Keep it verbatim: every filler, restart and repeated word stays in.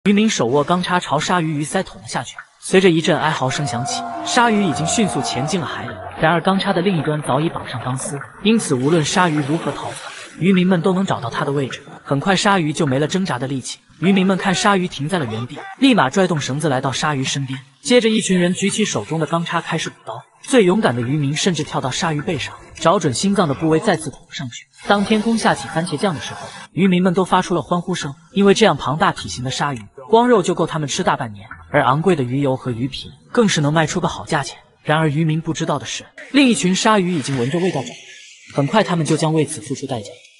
渔民手握钢叉朝鲨鱼鱼鳃捅了下去，随着一阵哀嚎声响起，鲨鱼已经迅速潜进了海里。然而钢叉的另一端早已绑上钢丝，因此无论鲨鱼如何逃窜，渔民们都能找到它的位置。很快，鲨鱼就没了挣扎的力气。渔民们看鲨鱼停在了原地，立马拽动绳子来到鲨鱼身边。接着，一群人举起手中的钢叉开始补刀。最勇敢的渔民甚至跳到鲨鱼背上，找准心脏的部位再次捅上去。当天空下起番茄酱的时候，渔民们都发出了欢呼声，因为这样庞大体型的鲨鱼，光肉就够他们吃大半年，而昂贵的鱼油和鱼皮更是能卖出个好价钱。然而渔民不知道的是，另一群鲨鱼已经闻着味道找来，很快他们就将为此付出代价。